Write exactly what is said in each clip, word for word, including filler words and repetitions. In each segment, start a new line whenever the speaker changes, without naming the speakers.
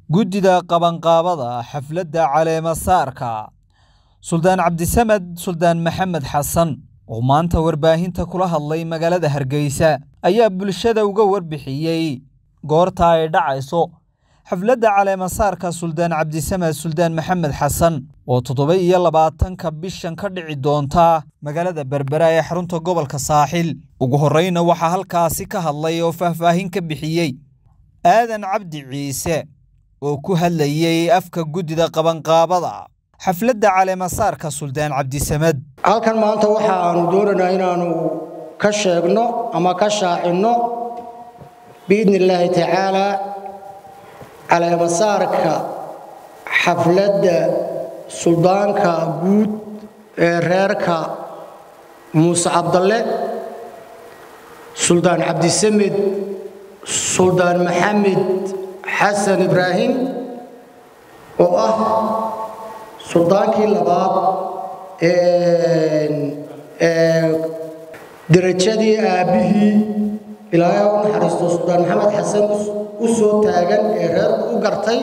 guddida qabanqaabada xafladda caleemasaarka Suldaan Cabdisamed Suldaan Maxamed Xasan oo maanta warbaahinta kula hadlay magaalada Hargeysa ayaa bulshada uga warbixiyay goorta ay dhacayso xafladda caleemasaarka Suldaan Cabdisamed Suldaan Maxamed Xasan oo toddoba iyo labaatanka bishan ka dhici doonta magaalada Berbera ee xarunta gobolka Saaxil. ugu horreeyna waxa halkaasi ka hadlay oo faahfaahin ka bixiyay Aadan Cabdi Ciise oo ku hadlayay afka guddida qabanqaabada xafladda caleemasaarka Suldaan Cabdisamed.
halkan maanta waxa aanu doonaynaa inaanu ka sheegno ama ka shaacino biidnillaahi tacaala caleemasaarka xafladda suldaanka guud ee reerka Muuse Cabdalle Suldaan Cabdisamed Suldaan Maxamed Xasan Ibraahim oo ah suldaankii labaad ee ee darajadii aabihii ilaahay u naxariisto Suldaan Maxamed Xasan u soo taagan ee reerku u gartay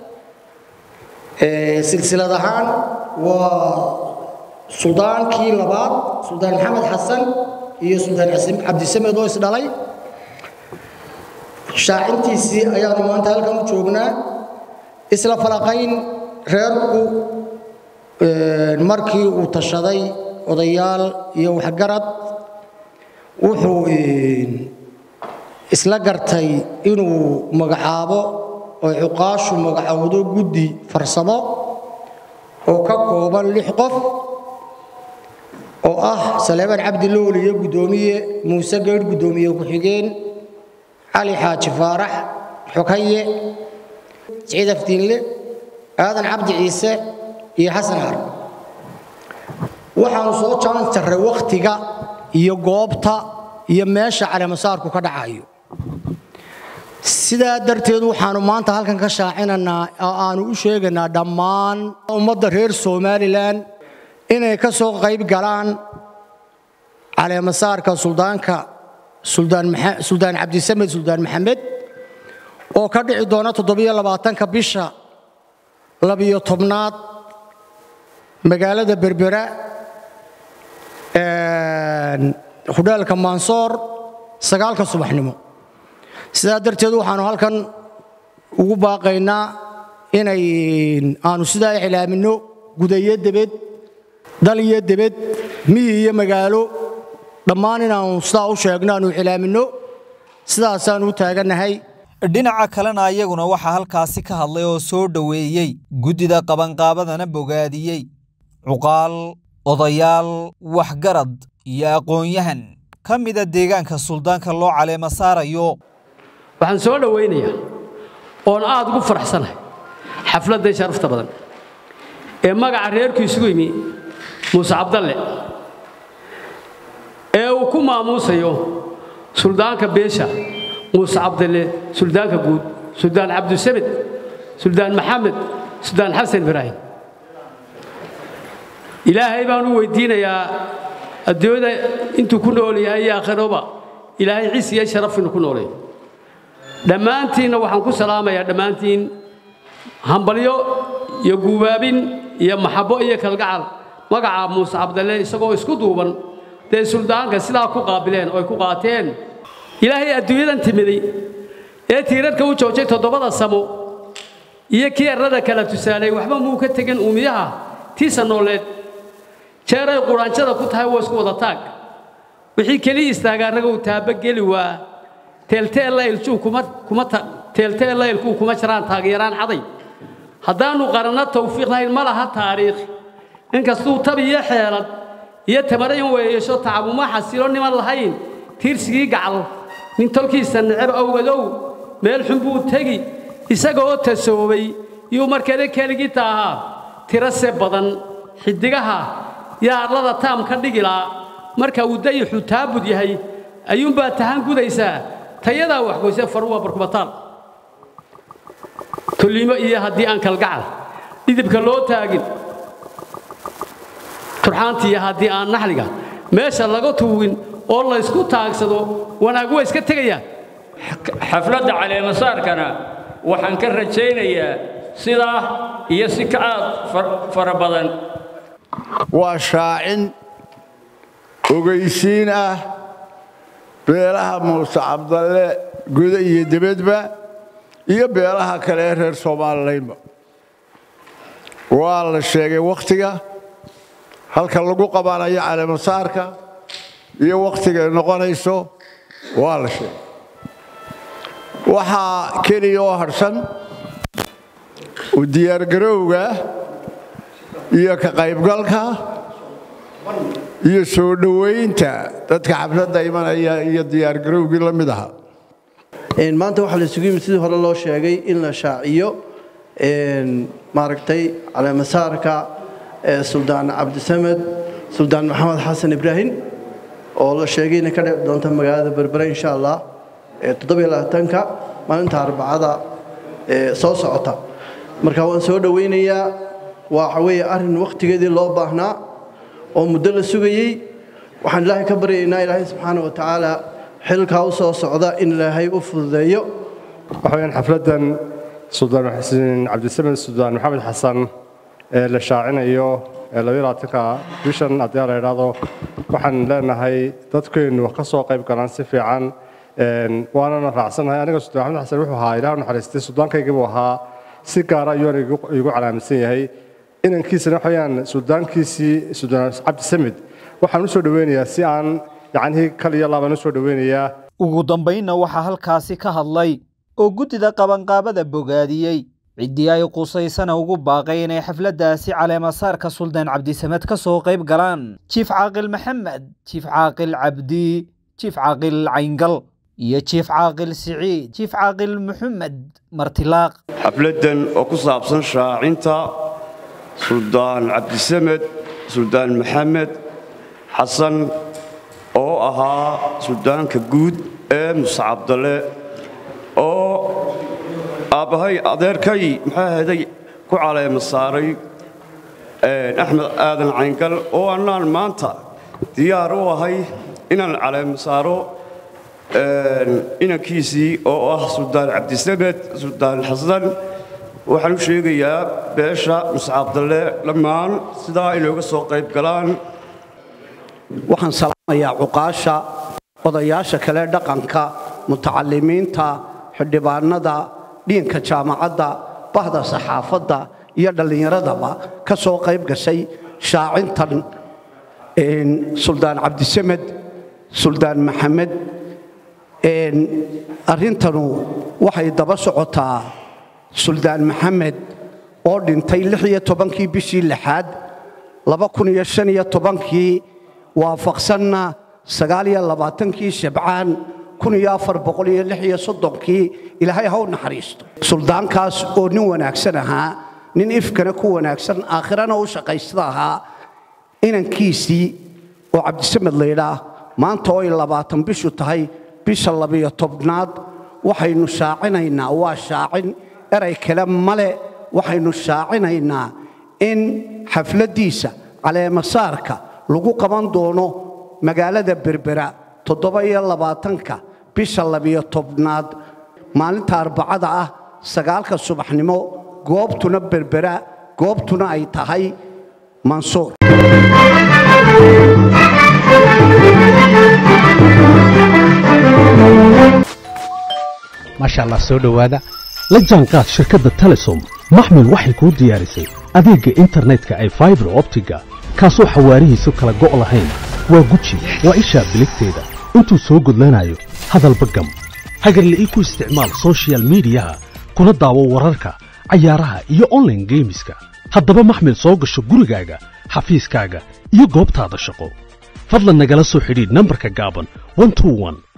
ee silsilad ahaan waa suldaankii labaad Suldaan Maxamed Xasan iyo Suldaan Cabdisamed oo is dhalay shaacintiisii ayaanu maanta halkan u joognaa isla falaqayn reerku markii uu tashaday odayaal iyo waxgarad wuxuu isla gartay inuu magacaabo oo xuqaashu magacawdo guddi farsamo oo ka kooban lix qof oo ah Salaaman Cabdi Lool iyo gudoomiye Muuse Geed gudoomiye ku xigeen علي حاج فارح حكية سعيد فتينلي هذا عبد عيسى يا حسن عرب وحن صوت كان ترى وقتك يجوبتا يمشي على مسارك وكذا عايو سيدا درتيد وحن ما أنت هالكن كشاعنا أن أنا وشيءنا دمان ومدر هير سوماليلان إن كسوق غيب جران على مسارك سلطانك سلطان مح... سلطان Cabdisamed Suldaan Maxamed oo ka dhici doona toddoba iyo labaatanka bisha laba iyo tobnaad magaalada Berbera ee hudaalka Mansoor sagaalka subaxnimo sidaa darteed waxaanu halkan ugu baaqaynaa inay aanu sidaa iclaamino gudaye dibad dal iyo dibad miyi iyo magaalo dhammaan inaanu sidaa u sheegno aanu iclaamino sidaasaan u taaganahay.
dhinaca kalena ayaguna waxa halkaasi ka hadlay oo soo dhaweeyay guddida qabanqaabadana bogaadiyay cuqaal odayaal waxgarad iyo aqoon-yahan ka mida deegaanka suldaanka loo caleema saarayo.
waxaan soo dhaweynayaa oon aad ugu faraxsanahay xafladda sharafta badan ee magaca reerkiisu yimi Muuse Cabdalle ee uu ku maamuusayo suldaanka beesha Muuse Cabdalle suldaanka guud Suldaan Cabdisamed Suldaan Maxamed Suldaan Xasan Ibraahim ilaahay baan u weydiinayaa adduunyada intuu ku nool yahay aakhiraba ilaahay ciis iyo sharaf inuu ku nooleeyo dhammaantiina waxaan ku salaamayaa dhammaantiin hambalyo iyo guubaabin iyo maxabo iyo kalgacal magaca Muuse Cabdalle isagoo isku duuban de suldaanka sidaa ku qaabileen oo ku qaateen ilaahay adduunyadan timiday ee tiirarka u joojay toddobada samo iyo kiyarada kala tusaalay waxba muu ka tagin uumiyaha tiisa nooleed jeeray quraanjada ku tahay waa isku wada taag wixii kaliya istaagaa raga uu taaba gali waa teelteel la ilju kuma kuma teelteel la ilku kuma jiraan taageeraan caday haddaanu qarana tawfiiqnayn ma laha taariikh inkastuu tabiyo xeelad iyo tamarayn weeyso tacabuma xasilo niman lahayn tiirsigii gacal nin tolkiisa nacab awgadow meel xun buu tagi isagoo tasoobay iyo markale keligii taaha tirase badan xidigaha yaa arlada taam ka dhigilaa marka uu dayixu taabud yahay ayuun baa tahan gudaysaa tayada wax goysay farwa barkubataan tuliimo iyo haddii aan kalgacal idibka loo taagin turxaantii haddii aan naxliga meesha laga tuugin oo la isku taagsado wanaag way iska tagayaan
xafladda caleemasaarkana waxaan ka rajaynayaa sidaa iyo si ka aad fara badan
waa shaacin ogeysiin ah beelaha Muuse Cabdalle guud iyo dibadba iyo beelaha kale ee reer Soomaaliyeed waa la sheegay waqtiga halka lagu qabanayo caleemasaarka iyo waqtiga noqonayso waa la sheegay waxa kaliya oo harsan u diyaar garowga iyo ka qaybgalka iyo soo dhaweynta dadka xafladda imanaya iyo diyaar garowgii la mid aha
in maanta waxa la isugu yimid sidii hore loo sheegay in la shaaciyo in maaragtay caleemasaarka Suldaan Cabdisamed Suldaan Maxamed Xasan Ibrahim oo la sheegay in ka dhacay doonta magaalada Berbera insha Allah toddoba iyo labaatan-ka maalinta Arbacada ee soo socota marka waan soo dhaweynayaa waxa weeye arrin waqtigeedii loo baahnaa oo muddo la sugayay waxaan Ilaahay ka baryaynaa Ilaahay subxaanahu wa ta'ala xilka u soo socda in Ilaahay u fududeeyo
waxaan xafladan Suldaan Xasan Cabdisamed Suldaan Maxamed Xasan ee la shaacinayo ee laba iyo labaatan-ka bishan haddii la yiraahdo waxaan leenahay dadkeenu ka soo qayb galaan si fiican een waana raacsanahay aniga Suldaan Maxamed Xasan wuxuu ahaa Ilaahay naxariistay Suldaankayga buu ahaa si gaar ah ayuu igu calaamadsan yahay inankiisana waxayaan Suldaankiisii Suldaan Cabdisamed waxaan u soo dhaweynayaa si aan yacni kaliya laban u soo dhaweynayaa
ugu dambeynna waxa halkaasi ka hadlay oo gudida qabanqaabada bogaadiyay ciddii ay qusaysana ugu baaqay inay xafladaasi caleemasaarka Suldaan Cabdisamed ka soo qayb galaan Chief Caaqil Maxamed Chief Caaqil Cabdi Chief Caaqil Cayngal iyo Chief Caaqil Siciid Chief Caaqil Maxamed Martilaaq
xafladan oo ku saabsan shaacinta Suldaan Cabdisamed Suldaan Maxamed Xasan oo ahaa suldaanka guud ee Muuse Cabdalle oo aabahay adeerkay maxaa ahaday ku caleemasaaray Axmed Aadan Cayngal oo annaan maanta diyaar u ahay inaan caleemasaaro inankiisii oo ah Suldaan Cabdisamed Suldaan Xasan waxaan u sheegayaa beesha Muuse Cabdalle dhammaan sidaa inooga soo qayb galaan
waxaan salaamayaa cuqaasha odayaasha kale dhaqanka mutacalimiinta xildhibaanada dhiinka jaamacadda bahda saxaafadda iyo dhallinyaradaba ka soo qayb gashay shaacintan Suldaan Cabdisamed Suldaan Maxamed arrintanu waxay daba socotaa Suldaan Maxamed oo dhintay lix iyo tobankii bishii lixaad laba kun iyo shan iyo tobankii waafaqsanna sagaal iyo labaatan-kii Shabcaan kun iyo afar boqol iyo lix iyo soddonkii Ilaahay ha u naxariisto suldaankaas oo nin wanaagsan ahaa nin ifkana ku wanaagsan aakhirana u shaqaysada ahaa inankiisii oo Cabdisamed leeyahay maanta oo labaatan bishu tahay bisha laba iyo tobnaad waxaynu shaacinaynaa waa shaacin eray kale male waxaynu shaacinaynaa in xafladiisa caleemasaarka lagu qaban doono magaalada Berbera toddoba iyo labaatan-ka bisha laba iyo tobnaad maalinta Arbacada ah sagaalka subaxnimo goobtuna Berbera goobtuna ay tahay Mansour
maasha Allah soo dhawaada la jaanqaad shirkadda Telesom maxmil waxay ku diyaarisay adeegga internetka ay fiber optiga kaasoo xawaarihiisu kala go' lahayn waa guji waa isha biligteeda intuu soo gudlanayo hadalba gam hagarle ii ku isticmaal social mediaha kuna daawo wararka cayaaraha iyo online gameska haddaba maxmil soo gasho gurigaaga xafiiskaaga iyo goobtaada shaqo fadlan nagala soo xidhiidh nambarka gaaban one two one